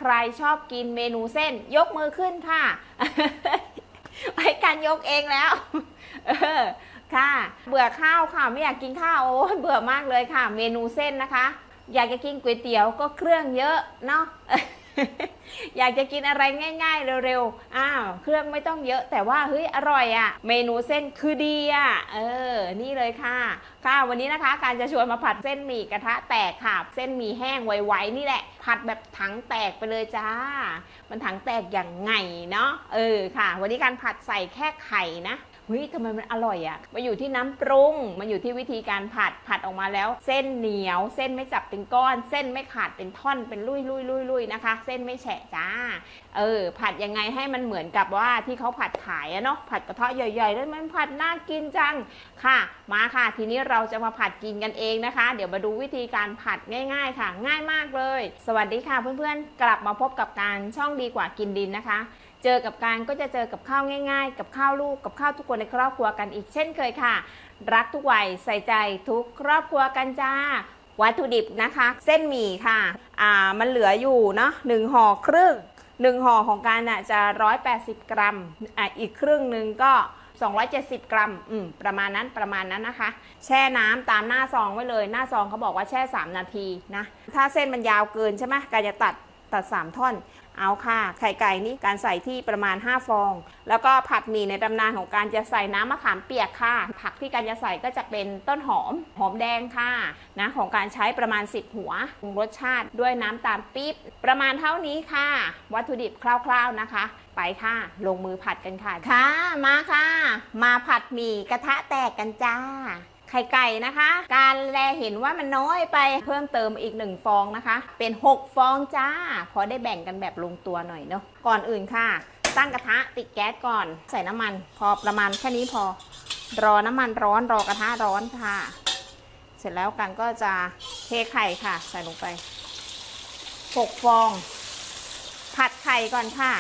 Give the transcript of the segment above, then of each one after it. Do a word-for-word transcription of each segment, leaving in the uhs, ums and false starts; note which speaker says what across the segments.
Speaker 1: ใครชอบกินเมนูเส้นยกมือขึ้นค่ะ ให้การยกเองแล้ว เออค่ะเบื่อข้าวค่ะไม่อยากกินข้าวโอ้เบื่อมากเลยค่ะเมนูเส้นนะคะอยากจะกินก๋วยเตี๋ยวก็เครื่องเยอะเนาะ อยากจะกินอะไรง่ายๆเร็วๆอ้าวเครื่องไม่ต้องเยอะแต่ว่าเฮ้ยอร่อยอะเมนูเส้นคือดีอะเออนี่เลยค่ะค่ะวันนี้นะคะการจะชวนมาผัดเส้นหมี่กระทะแตกค่ะเส้นหมี่แห้งไวๆนี่แหละผัดแบบถังแตกไปเลยจ้ามันถังแตกอย่างไงเนาะเออค่ะวันนี้การผัดใส่แค่ไข่นะเฮ้ยทำไมมันอร่อยอะมาอยู่ที่น้ำปรุงมาอยู่ที่วิธีการผัดผัดออกมาแล้วเส้นเหนียวเส้นไม่จับเป็นก้อนเส้นไม่ขาดเป็นท่อนเป็นลุยลุยลุยลุยนะคะเส้นไม่แฉะจ้าเออผัดยังไงให้มันเหมือนกับว่าที่เขาผัดขายอะเนาะผัดกระเทาะใหญ่ๆแล้วมันผัดน่ากินจังค่ะมาค่ะทีนี้เราจะมาผัดกินกันเองนะคะเดี๋ยวมาดูวิธีการผัดง่ายๆค่ะง่ายมากเลยสวัสดีค่ะเพื่อนๆกลับมาพบกับการช่องดีกว่ากินดินนะคะเจอกับการก็จะเจอกับข้าวง่ายๆกับข้าวลูกกับข้าวทุกคนในครอบครัวกันอีกเช่นเคยค่ะรักทุกวัยใส่ใจทุกครอบครัวกันจ้าวัตถุดิบนะคะเส้นหมี่ค่ะอ่ามันเหลืออยู่เนาะหนึ่งห่อครึ่งหนึ่งห่อของการอ่ะจะร้อยแปดสิบกรัมอ่ะอีกครึ่งหนึ่งก็สองร้อยเจ็ดสิบกรัมอืมประมาณนั้นประมาณนั้นนะคะแช่น้ำตามหน้าซองไว้เลยหน้าซองเขาบอกว่าแช่สามนาทีนะถ้าเส้นมันยาวเกินใช่ไหมการจะตัดตัดสามท่อนเอาค่ะไข่ไก่นี่การใส่ที่ประมาณห้าฟองแล้วก็ผัดหมี่ในตำนานของการจะใส่น้ำมะขามเปียกค่ะผักที่การจะใส่ก็จะเป็นต้นหอมหอมแดงค่ะนะของการใช้ประมาณสิบหัวปรุงรสชาติด้วยน้ำตาลปี๊บประมาณเท่านี้ค่ะวัตถุดิบคร่าวๆนะคะไปค่ะลงมือผัดกันค่ะค่ะมาค่ะมาผัดหมี่กระทะแตกกันจ้าไข่ไก่นะคะการแลเห็นว่ามันน้อยไปเพิ่มเติมอีกหนึ่งฟองนะคะเป็นหกฟองจ้าพอได้แบ่งกันแบบลงตัวหน่อยเนาะก่อนอื่นค่ะตั้งกระทะติดแก๊สก่อนใส่น้ำมันพอประมาณแค่นี้พอรอน้ำมันร้อนรอกระทะร้อนค่ะเสร็จแล้วกันก็จะเทไข่ค่ะใส่ลงไปหกฟองผัดไข่ก่อนค่ะ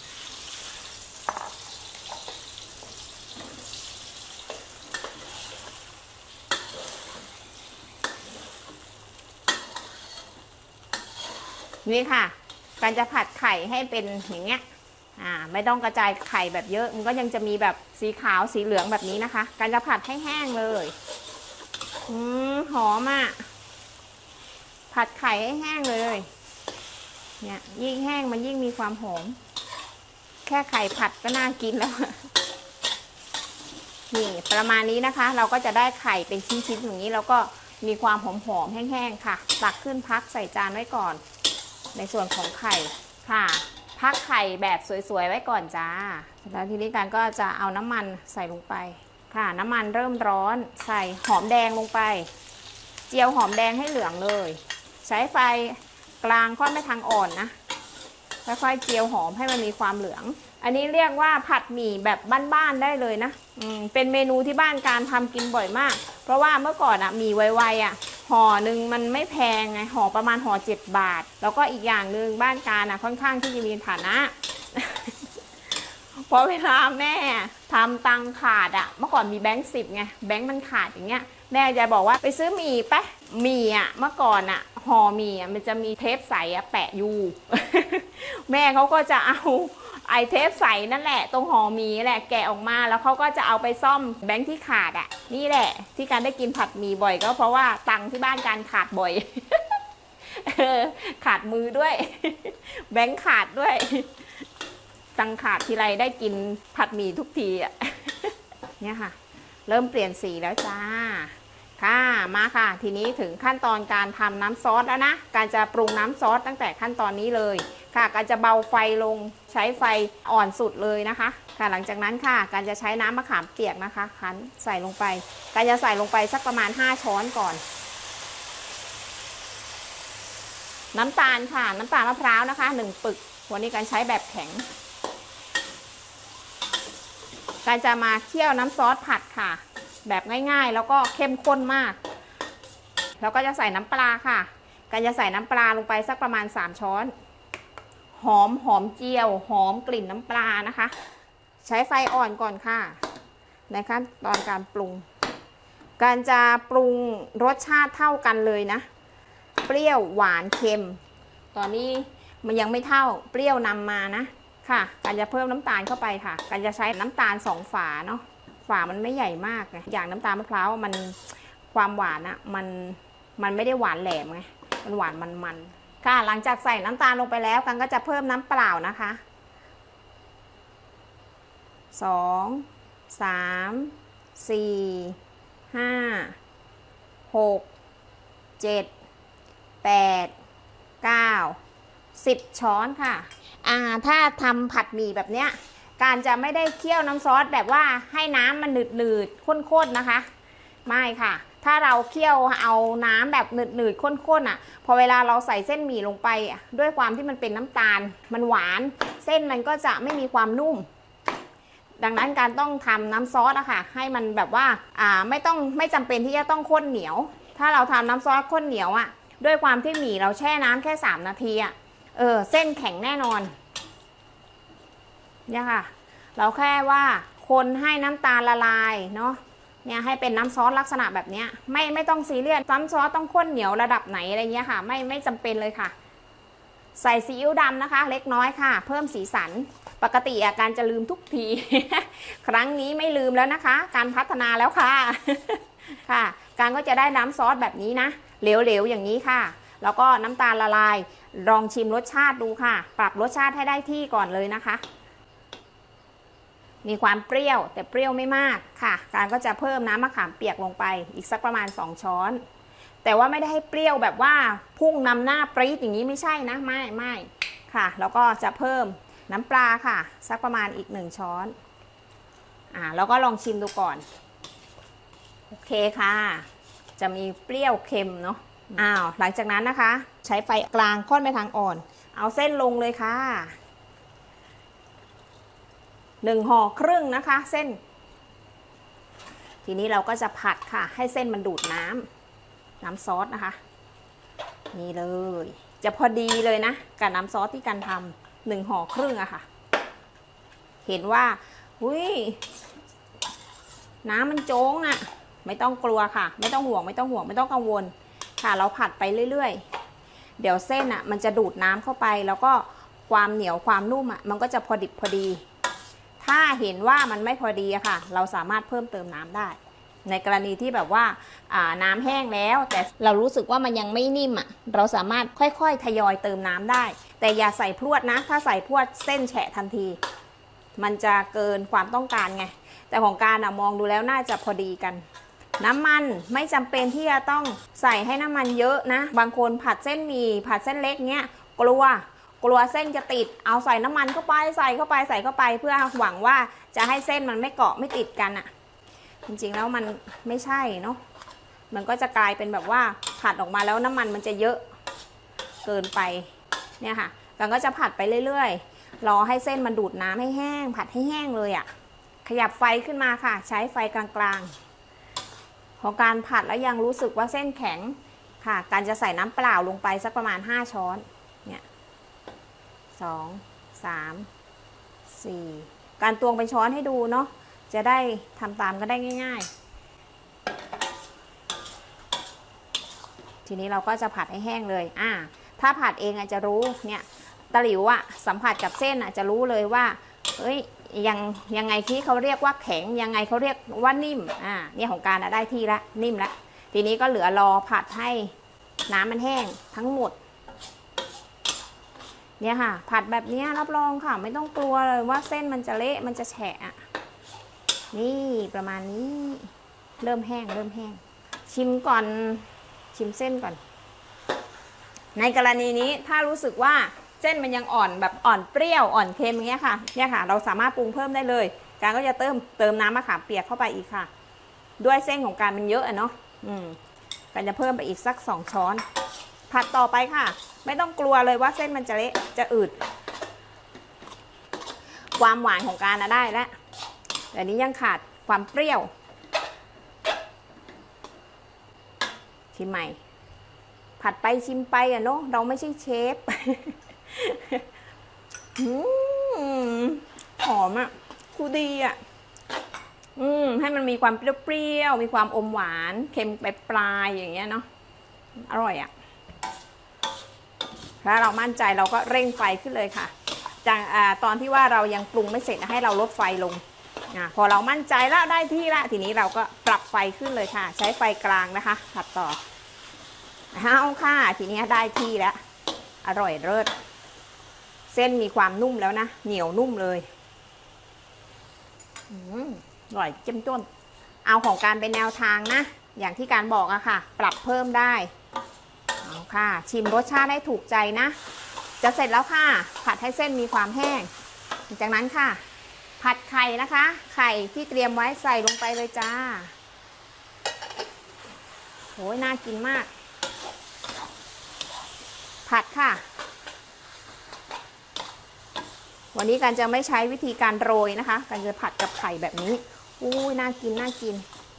Speaker 1: นี่ค่ะการจะผัดไข่ให้เป็นอย่างเงี้ยอ่าไม่ต้องกระจายไข่แบบเยอะมันก็ยังจะมีแบบสีขาวสีเหลืองแบบนี้นะคะการจะผัดให้แห้งเลยอืมหอมอ่ะผัดไข่ให้แห้งเลยเนี่ยยิ่งแห้งมันยิ่งมีความหอมแค่ไข่ผัดก็น่ากินแล้วนี่ประมาณนี้นะคะเราก็จะได้ไข่เป็นชิ้นๆอย่างนี้แล้วก็มีความหอมๆแห้งๆค่ะตักขึ้นพักใส่จานไว้ก่อนในส่วนของไข่ค่ะพักไข่แบบสวยๆไว้ก่อนจ้าแล้วทีนี้การก็จะเอาน้ำมันใส่ลงไปค่ะน้ำมันเริ่มร้อนใส่หอมแดงลงไปเจียวหอมแดงให้เหลืองเลยใช้ไฟกลางค่อนไปทางอ่อนนะค่อยๆเจียวหอมให้มันมีความเหลืองอันนี้เรียกว่าผัดหมี่แบบบ้านๆได้เลยนะอืมเป็นเมนูที่บ้านการทำกินบ่อยมากเพราะว่าเมื่อก่อนอะหมี่ไวๆอะห่อหนึ่งมันไม่แพงไงห่อประมาณห่อเจ็ดบาทแล้วก็อีกอย่างหนึ่งบ้านการอะค่อนข้างที่จะมีฐานะ เพราะเวลาแม่ทำตังขาดอะเมื่อก่อนมีแบงค์สิบไงแบงค์มันขาดอย่างเงี้ยแม่จะบอกว่าไปซื้อหมี่ปะหมี่อะเมื่อก่อนอะห่อหมี่อะมันจะมีเทปใสอะแปะอยู่ แม่เขาก็จะเอาไอเทปใสนั่นแหละตรงห่อหมี่แหละแกะออกมาแล้วเขาก็จะเอาไปซ่อมแบงค์ที่ขาดอ่ะนี่แหละที่การได้กินผัดหมี่บ่อยก็เพราะว่าตังค์ที่บ้านการขาดบ่อย ขาดมือด้วย แบงค์ขาดด้วยตังค์ขาดทีไรได้กินผัดหมี่ทุกทีอ่ะ เนี่ยค่ะเริ่มเปลี่ยนสีแล้วจ้าค่ะมาค่ะทีนี้ถึงขั้นตอนการทำน้ำซอสแล้วนะการจะปรุงน้ำซอสตั้งแต่ขั้นตอนนี้เลยค่ะการจะเบาไฟลงใช้ไฟอ่อนสุดเลยนะคะค่ะหลังจากนั้นค่ะการจะใช้น้ำมะขามเปียกนะคะคั้นใส่ลงไปการจะใส่ลงไปสักประมาณห้าช้อนก่อนน้ำตาลค่ะน้ำตาลมะพร้าวนะคะหนึ่งปึกวันนี้การใช้แบบแข็งการจะมาเคี่ยวน้ำซอสผัดค่ะแบบง่ายๆแล้วก็เข้มข้นมากแล้วก็จะใส่น้ำปลาค่ะการจะใส่น้ำปลาลงไปสักประมาณสามช้อนหอมหอมเจียวหอมกลิ่นน้ำปลานะคะใช้ไฟอ่อนก่อนค่ะในขั้นตอนการปรุงการจะปรุงรสชาติเท่ากันเลยนะเปรี้ยวหวานเค็มตอนนี้มันยังไม่เท่าเปรี้ยวนำมานะค่ะการจะเพิ่มน้ำตาลเข้าไปค่ะการจะใช้น้ำตาลสองฝาเนาะฝามันไม่ใหญ่มากไงอย่างน้ำตาลมะพร้าวมันความหวานอะมันมันไม่ได้หวานแหลมไงมันหวานมันๆค่ะหลังจากใส่น้ำตาลลงไปแล้วกันก็จะเพิ่มน้ำเปล่านะคะสองสามสี่ห้าหกเจ็ดแปดเก้าสิบช้อนค่ะอ่าถ้าทำผัดหมี่แบบเนี้ยการจะไม่ได้เคี่ยวน้ำซอสแบบว่าให้น้ำมันหนืดๆข้นๆนะคะไม่ค่ะถ้าเราเคี่ยวเอาน้ำแบบหนืดๆข้นๆอ่ะพอเวลาเราใส่เส้นหมี่ลงไปอ่ะด้วยความที่มันเป็นน้ำตาลมันหวานเส้นมันก็จะไม่มีความนุ่มดังนั้นการต้องทำน้ำซอสอะค่ะให้มันแบบว่าอ่าไม่ต้องไม่จำเป็นที่จะต้องข้นเหนียวถ้าเราทำน้ำซอสข้นเหนียวอะด้วยความที่หมี่เราแช่น้ำแค่สามนาทีอะเออเส้นแข็งแน่นอนเนี่ยค่ะเราแค่ว่าคนให้น้ำตาลละลายเนาะเนี่ยให้เป็นน้ำซอสลักษณะแบบนี้ไม่ไม่ต้องซีเรียสน้ำซอสต้องข้นเหนียวระดับไหนอะไรเงี้ยค่ะไม่ไม่จำเป็นเลยค่ะใส่ซีอิ๊วดำนะคะเล็กน้อยค่ะเพิ่มสีสันปกติอาการจะลืมทุกที ครั้งนี้ไม่ลืมแล้วนะคะการพัฒนาแล้วค่ะค่ะการก็จะได้น้ำซอสแบบนี้นะเหลวๆอย่างนี้ค่ะแล้วก็น้ำตาลละลายลองชิมรสชาติดูค่ะปรับรสชาติให้ได้ที่ก่อนเลยนะคะมีความเปรี้ยวแต่เปรี้ยวไม่มากค่ะการก็จะเพิ่มน้ำมะขามเปียกลงไปอีกสักประมาณสองช้อนแต่ว่าไม่ได้ให้เปรี้ยวแบบว่าพุ่งนำหน้าปรี๊ดอย่างนี้ไม่ใช่นะไม่ไม่ค่ะแล้วก็จะเพิ่มน้ำปลาค่ะสักประมาณอีกหนึ่งช้อนอ่าแล้วก็ลองชิมดูก่อนโอเคค่ะจะมีเปรี้ยวเค็มเนาะอ้าวหลังจากนั้นนะคะใช้ไฟกลางค่อนไปทางอ่อนเอาเส้นลงเลยค่ะหนึ่งห่อครึ่งนะคะเส้นทีนี้เราก็จะผัดค่ะให้เส้นมันดูดน้ำน้ำซอสนะคะนี่เลยจะพอดีเลยนะกับน้ำซอสที่กันทำหนึ่งห่อครึ่งอะค่ะเห็นว่าอุ้ยน้ำมันโจ๊งอะไม่ต้องกลัวค่ะไม่ต้องห่วงไม่ต้องห่วงไม่ต้องกังวลค่ะเราผัดไปเรื่อยๆเดี๋ยวเส้นอะมันจะดูดน้ำเข้าไปแล้วก็ความเหนียวความนุ่มอะมันก็จะพอดิบพอดีถ้าเห็นว่ามันไม่พอดีอะค่ะเราสามารถเพิ่มเติมน้ำได้ในกรณีที่แบบว่าน้ำแห้งแล้วแต่เรารู้สึกว่ามันยังไม่นิ่มอ่ะเราสามารถค่อยๆทยอยเติมน้ำได้แต่อย่าใส่พรวดนะถ้าใส่พรวดเส้นแฉะทันทีมันจะเกินความต้องการไงแต่ของการอะมองดูแล้วน่าจะพอดีกันน้ำมันไม่จำเป็นที่จะต้องใส่ให้น้ำมันเยอะนะบางคนผัดเส้นหมี่ผัดเส้นเล็กเนี้ยกลัวกลัวเส้นจะติดเอาใส่น้ำมันเข้าไปใส่เข้าไปใส่เข้าไปเพื่อหวังว่าจะให้เส้นมันไม่เกาะไม่ติดกันอะจริงๆแล้วมันไม่ใช่เนาะมันก็จะกลายเป็นแบบว่าผัดออกมาแล้วน้ำมันมันจะเยอะเกินไปเนี่ยค่ะกันก็จะผัดไปเรื่อยๆรอให้เส้นมันดูดน้ำให้แห้งผัดให้แห้งเลยอะ่ะขยับไฟขึ้นมาค่ะใช้ไฟกลางๆพอการผัดแล้วยังรู้สึกว่าเส้นแข็งค่ะการจะใส่น้ำเปล่าลงไปสักประมาณห้าช้อนเนี่ยสองสามสี่การตวงเป็นช้อนให้ดูเนาะจะได้ทำตามก็ได้ง่ายๆทีนี้เราก็จะผัดให้แห้งเลยอ่าถ้าผัดเองอาจจะรู้เนี่ยตะหลิวอะสัมผัสกับเส้นอะจะรู้เลยว่าเอ้ยยังยังไงที่เขาเรียกว่าแข็งยังไงเขาเรียกว่านิ่มอ่าเนี่ยของการอะได้ที่ละนิ่มละทีนี้ก็เหลือรอผัดให้น้ำมันแห้งทั้งหมดเนี่ยค่ะผัดแบบนี้รับรองค่ะไม่ต้องกลัวเลยว่าเส้นมันจะเละมันจะแฉะอะนี่ประมาณนี้เริ่มแห้งเริ่มแห้งชิมก่อนชิมเส้นก่อนในกรณีนี้ถ้ารู้สึกว่าเส้นมันยังอ่อนแบบอ่อนเปรี้ยวอ่อนเค็มอย่างเงี้ยค่ะเนี่ยค่ะเราสามารถปรุงเพิ่มได้เลยการก็จะเติมเติมน้ำมะขามเปียกเข้าไปอีกค่ะด้วยเส้นของการมันเยอะอะเนาะอืมการจะเพิ่มไปอีกสักสองช้อนผัดต่อไปค่ะไม่ต้องกลัวเลยว่าเส้นมันจะเละจะอืดความหวานของการนะได้แล้วแต่นี้ยังขาดความเปรี้ยวชิมใหม่ผัดไปชิมไปอ่ะเนาะเราไม่ใช่เชฟ หอมอ่ะคูดีอ่ะอืมให้มันมีความเปรี้ยวๆมีความอมหวานเค็มปลายๆอย่างเงี้ยเนาะอร่อยอ่ะถ้าเรามั่นใจเราก็เร่งไฟขึ้นเลยค่ะจากตอนที่ว่าเรายังปรุงไม่เสร็จให้เราลดไฟลงอพอเรามั่นใจแล้วได้ที่ละทีนี้เราก็ปรับไฟขึ้นเลยค่ะใช้ไฟกลางนะคะผัดต่อเอาค่ะทีนี้ได้ที่แล้วอร่อยเลิศเส้นมีความนุ่มแล้วนะเหนียวนุ่มเลยอร่อยเจ้มจ้นเอาของการเป็นแนวทางนะอย่างที่การบอกอะค่ะปรับเพิ่มได้เอาค่ะชิมรสชาติให้ถูกใจนะจะเสร็จแล้วค่ะผัดให้เส้นมีความแห้งจากนั้นค่ะผัดไข่นะคะไข่ที่เตรียมไว้ใส่ลงไปเลยจ้าโอ้ยน่ากินมากผัดค่ะวันนี้การจะไม่ใช้วิธีการโรยนะคะการจะผัดกับไข่แบบนี้อู้ยน่ากินน่ากิน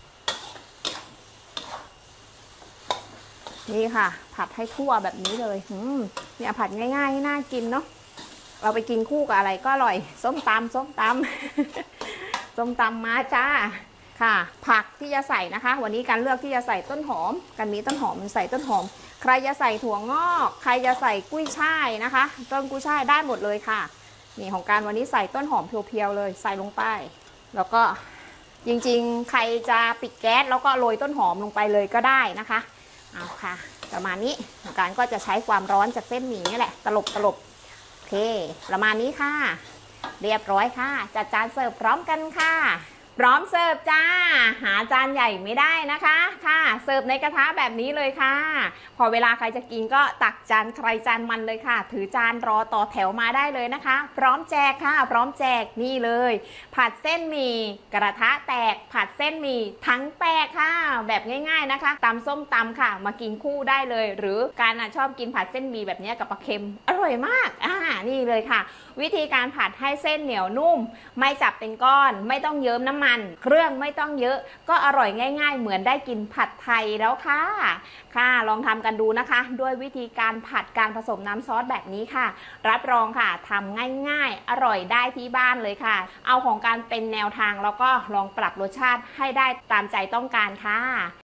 Speaker 1: นี่ค่ะผัดให้ทั่วแบบนี้เลยอืมเนี่ยผัดง่ายๆให้น่ากินเนาะเราไปกินคู่กับอะไรก็อร่อยส้มตำส้มตำส้มตำมาจ้าค่ะผักที่จะใส่นะคะวันนี้การเลือกที่จะใส่ต้นหอมกันมีต้นหอมใส่ต้นหอมใครจะใส่ถั่วงอกใครจะใส่กุ้ยช่ายนะคะต้นกุ้ยช่ายได้หมดเลยค่ะนี่ของการวันนี้ใส่ต้นหอมเพียวๆเลยใส่ลงไปแล้วก็จริงๆใครจะปิดแก๊สแล้วก็โรยต้นหอมลงไปเลยก็ได้นะคะเอาค่ะประมาณนี้ของการก็จะใช้ความร้อนจากเส้นหมี่นี่แหละตลบตลบโอเคประมาณนี้ค่ะเรียบร้อยค่ะจัดจานเสิร์ฟพร้อมกันค่ะพร้อมเสิร์ฟจ้าหาจานใหญ่ไม่ได้นะคะค่ะเสิร์ฟในกระทะแบบนี้เลยค่ะพอเวลาใครจะกินก็ตักจานใครจานมันเลยค่ะถือจานรอต่อแถวมาได้เลยนะคะพร้อมแจกค่ะพร้อมแจกนี่เลยผัดเส้นหมี่กระทะแตกผัดเส้นหมี่ทั้งแตกค่ะแบบง่ายๆนะคะตำส้มตำค่ะมากินคู่ได้เลยหรือการชอบกินผัดเส้นหมี่แบบนี้กับปลาเค็มอร่อยมากอ่านี่เลยค่ะวิธีการผัดให้เส้นเหนียวนุ่มไม่จับเป็นก้อนไม่ต้องเยิ้มน้ำมันเครื่องไม่ต้องเยอะก็อร่อยง่ายๆเหมือนได้กินผัดไทยแล้วค่ะค่ะลองทำกันดูนะคะด้วยวิธีการผัดการผสมน้ำซอสแบบนี้ค่ะรับรองค่ะทำง่ายๆอร่อยได้ที่บ้านเลยค่ะเอาของการเป็นแนวทางแล้วก็ลองปรับรสชาติให้ได้ตามใจต้องการค่ะ